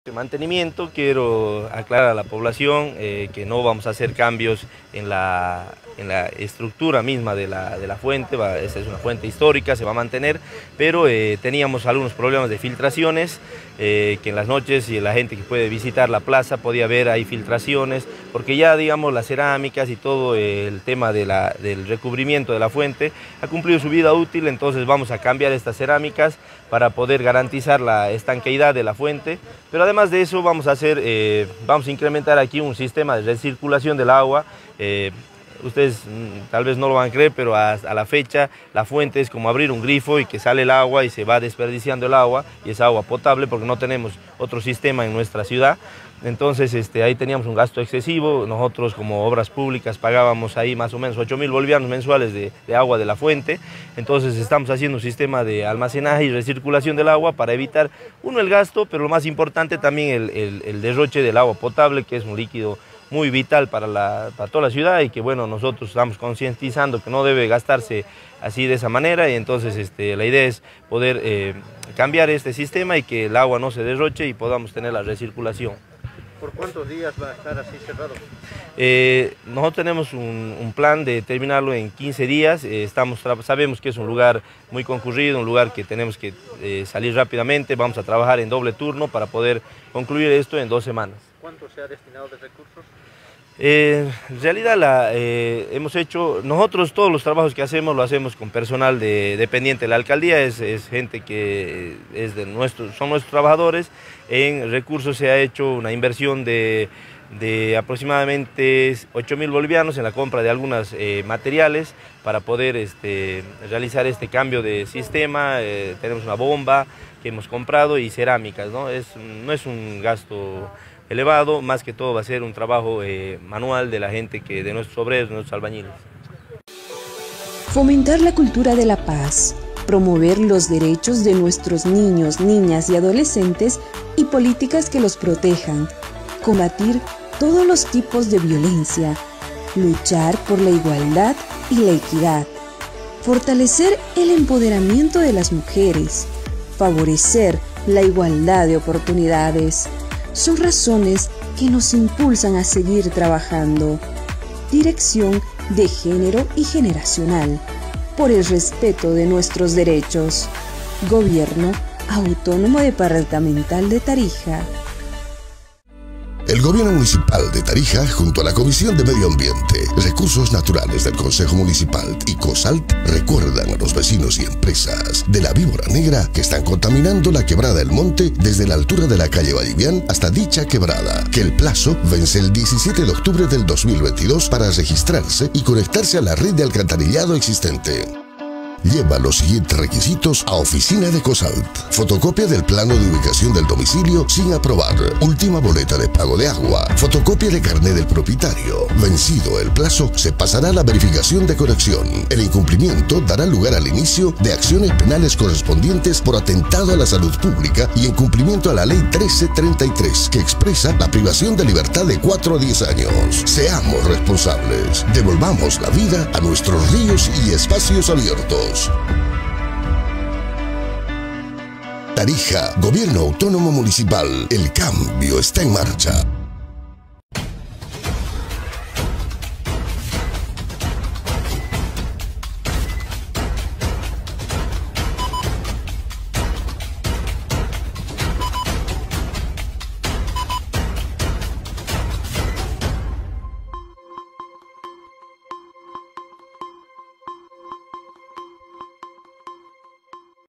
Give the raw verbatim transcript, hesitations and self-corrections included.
De mantenimiento, quiero aclarar a la población eh, que no vamos a hacer cambios en la, en la estructura misma de la, de la fuente. Va, esta es una fuente histórica, se va a mantener, pero eh, teníamos algunos problemas de filtraciones, eh, que en las noches y la gente que puede visitar la plaza podía ver ahí filtraciones, porque ya digamos las cerámicas y todo el tema de la, del recubrimiento de la fuente ha cumplido su vida útil. Entonces vamos a cambiar estas cerámicas para poder garantizar la estanqueidad de la fuente, pero además de eso vamos a hacer, eh, vamos a incrementar aquí un sistema de recirculación del agua. Eh, ustedes mm, tal vez no lo van a creer, pero a, a la fecha la fuente es como abrir un grifo y que sale el agua y se va desperdiciando el agua, y es agua potable porque no tenemos otro sistema en nuestra ciudad. Entonces este, ahí teníamos un gasto excesivo. Nosotros como obras públicas pagábamos ahí más o menos ocho mil bolivianos mensuales de, de agua de la fuente. Entonces estamos haciendo un sistema de almacenaje y recirculación del agua para evitar, uno, el gasto, pero lo más importante también el, el, el derroche del agua potable, que es un líquido muy vital para, la, para toda la ciudad, y que bueno, nosotros estamos concientizando que no debe gastarse así de esa manera. Y entonces este, la idea es poder eh, cambiar este sistema y que el agua no se derroche y podamos tener la recirculación. ¿Por cuántos días va a estar así cerrado? Eh, nosotros tenemos un, un plan de terminarlo en quince días. Eh, estamos, sabemos que es un lugar muy concurrido, un lugar que tenemos que eh, salir rápidamente. Vamos a trabajar en doble turno para poder concluir esto en dos semanas. ¿Cuánto se ha destinado de recursos? Eh, en realidad la, eh, hemos hecho, nosotros todos los trabajos que hacemos lo hacemos con personal de, dependiente de la alcaldía, es, es gente que es de nuestro, son nuestros trabajadores. En recursos se ha hecho una inversión de, de aproximadamente ocho mil bolivianos en la compra de algunos eh, materiales para poder este, realizar este cambio de sistema. Eh, tenemos una bomba que hemos comprado y cerámicas, ¿no? Es, no es un gasto elevado, más que todo va a ser un trabajo eh, manual de la gente, que de nuestros obreros, de nuestros albañiles. Fomentar la cultura de la paz, promover los derechos de nuestros niños, niñas y adolescentes y políticas que los protejan, combatir todos los tipos de violencia, luchar por la igualdad y la equidad, fortalecer el empoderamiento de las mujeres, favorecer la igualdad de oportunidades. Son razones que nos impulsan a seguir trabajando. Dirección de Género y Generacional, por el respeto de nuestros derechos. Gobierno Autónomo Departamental de Tarija. El Gobierno Municipal de Tarija, junto a la Comisión de Medio Ambiente, Recursos Naturales del Consejo Municipal y COSALT, recuerdan a los vecinos y empresas de la víbora negra que están contaminando la quebrada El Monte desde la altura de la calle Vallivian hasta dicha quebrada, que el plazo vence el diecisiete de octubre del dos mil veintidós para registrarse y conectarse a la red de alcantarillado existente. Lleva los siguientes requisitos a oficina de COSALT: fotocopia del plano de ubicación del domicilio sin aprobar, última boleta de pago de agua, fotocopia de carnet del propietario. Vencido el plazo, se pasará a la verificación de conexión. El incumplimiento dará lugar al inicio de acciones penales correspondientes por atentado a la salud pública y incumplimiento a la ley trece treinta y tres, que expresa la privación de libertad de cuatro a diez años. Seamos responsables. Devolvamos la vida a nuestros ríos y espacios abiertos. Tarija, Gobierno Autónomo Municipal. El cambio está en marcha.